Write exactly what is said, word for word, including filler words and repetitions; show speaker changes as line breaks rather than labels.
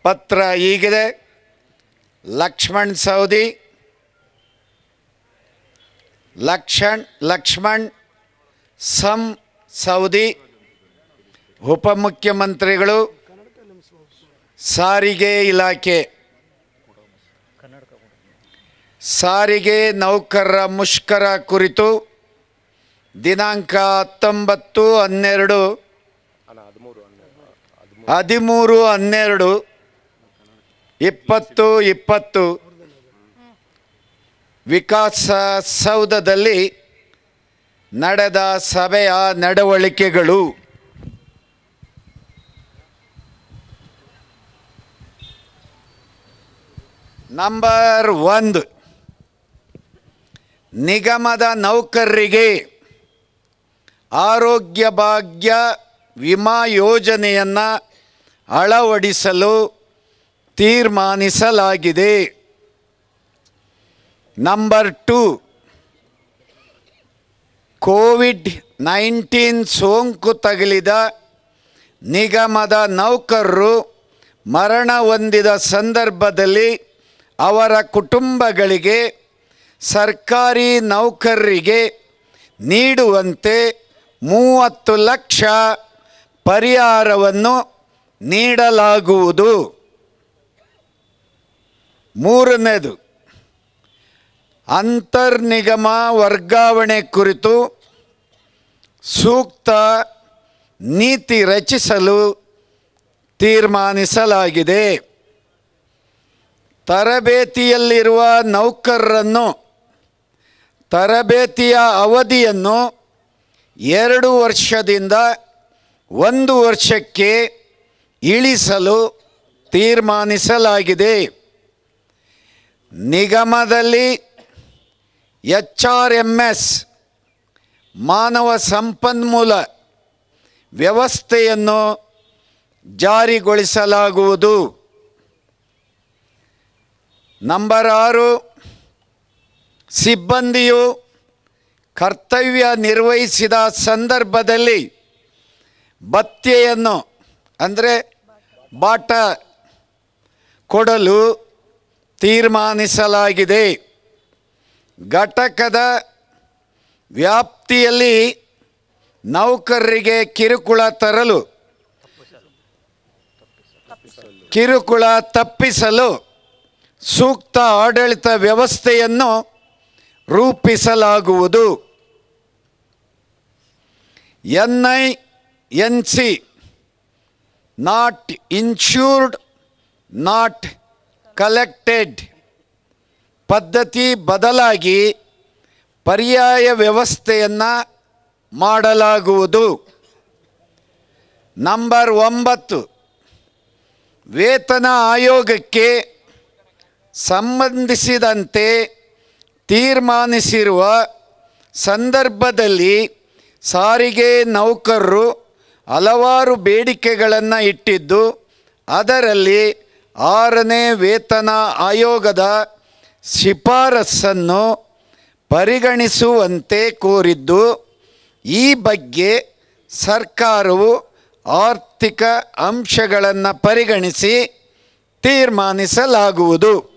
ಪತ್ರ ಹೀಗಿದೆ. ಲಕ್ಷ್ಮಣ್ ಸವದಿ, ಲಕ್ಷಣ್ ಲಕ್ಷ್ಮಣ್ ಸಂ ಸವದಿ, ಉಪಮುಖ್ಯಮಂತ್ರಿಗಳು, ಸಾರಿಗೆ ಇಲಾಖೆ. ಸಾರಿಗೆ ನೌಕರರ ಮುಷ್ಕರ ಕುರಿತು ದಿನಾಂಕ ಹತ್ತೊಂಬತ್ತು ಹನ್ನೆರಡು ಹದಿಮೂರು ಹನ್ನೆರಡು ಇಪ್ಪತ್ತು ಇಪ್ಪತ್ತು ವಿಕಾಸಸೌಧದಲ್ಲಿ ನಡೆದ ಸಭೆಯ ನಡವಳಿಕೆಗಳು. ನಂಬರ್ ಒಂದು, ನಿಗಮದ ನೌಕರರಿಗೆ ಆರೋಗ್ಯ ಭಾಗ್ಯ ವಿಮಾ ಯೋಜನೆಯನ್ನು ಅಳವಡಿಸಲು ತೀರ್ಮಾನಿಸಲಾಗಿದೆ. ನಂಬರ್ ಟು, ಕೋವಿಡ್ ನೈನ್ಟೀನ್ ಸೋಂಕು ತಗುಲಿದ ನಿಗಮದ ನೌಕರರು ಮರಣ ಹೊಂದಿದ ಸಂದರ್ಭದಲ್ಲಿ ಅವರ ಕುಟುಂಬಗಳಿಗೆ ಸರ್ಕಾರಿ ನೌಕರರಿಗೆ ನೀಡುವಂತೆ ಮೂವತ್ತು ಲಕ್ಷ ಪರಿಹಾರವನ್ನು ನೀಡಲಾಗುವುದು. ಮೂರನೇದು, ಅಂತರ್ನಿಗಮ ವರ್ಗಾವಣೆ ಕುರಿತು ಸೂಕ್ತ ನೀತಿ ರಚಿಸಲು ತೀರ್ಮಾನಿಸಲಾಗಿದೆ. ತರಬೇತಿಯಲ್ಲಿರುವ ನೌಕರರನ್ನು ತರಬೇತಿಯ ಅವಧಿಯನ್ನು ಎರಡು ವರ್ಷದಿಂದ ಒಂದು ವರ್ಷಕ್ಕೆ ಇಳಿಸಲು ತೀರ್ಮಾನಿಸಲಾಗಿದೆ. ನಿಗಮದಲ್ಲಿ ಎಚ್ ಆರ್ ಎಮ್ ಎಸ್ ಮಾನವ ಸಂಪನ್ಮೂಲ ವ್ಯವಸ್ಥೆಯನ್ನು ಜಾರಿಗೊಳಿಸಲಾಗುವುದು. ನಂಬರ್ ಆರು, ಸಿಬ್ಬಂದಿಯು ಕರ್ತವ್ಯ ನಿರ್ವಹಿಸಿದ ಸಂದರ್ಭದಲ್ಲಿ ಭತ್ಯೆಯನ್ನು ಅಂದರೆ ಬಾಟ ಕೊಡಲು ತೀರ್ಮಾನಿಸಲಾಗಿದೆ. ಘಟಕದ ವ್ಯಾಪ್ತಿಯಲ್ಲಿ ನೌಕರರಿಗೆ ಕಿರುಕುಳ ತರಲು ಕಿರುಕುಳ ತಪ್ಪಿಸಲು ಸೂಕ್ತ ಆಡಳಿತ ವ್ಯವಸ್ಥೆಯನ್ನು ರೂಪಿಸಲಾಗುವುದು. N I N C not insured not collected ಪದ್ಧತಿ ಬದಲಾಗಿ ಪರ್ಯಾಯ ವ್ಯವಸ್ಥೆಯನ್ನು ಮಾಡಲಾಗುವುದು. ನಂಬರ್ ಒಂಬತ್ತು, ವೇತನ ಆಯೋಗಕ್ಕೆ ಸಂಬಂಧಿಸಿದಂತೆ ತೀರ್ಮಾನಿಸಿರುವ ಸಂದರ್ಭದಲ್ಲಿ ಸಾರಿಗೆ ನೌಕರರು ಹಲವಾರು ಬೇಡಿಕೆಗಳನ್ನು ಇಟ್ಟಿದ್ದು, ಅದರಲ್ಲಿ ಆರನೇ ವೇತನ ಆಯೋಗದ ಶಿಫಾರಸನ್ನು ಪರಿಗಣಿಸುವಂತೆ ಕೋರಿದ್ದು, ಈ ಬಗ್ಗೆ ಸರ್ಕಾರವು ಆರ್ಥಿಕ ಅಂಶಗಳನ್ನು ಪರಿಗಣಿಸಿ ತೀರ್ಮಾನಿಸಲಾಗುವುದು.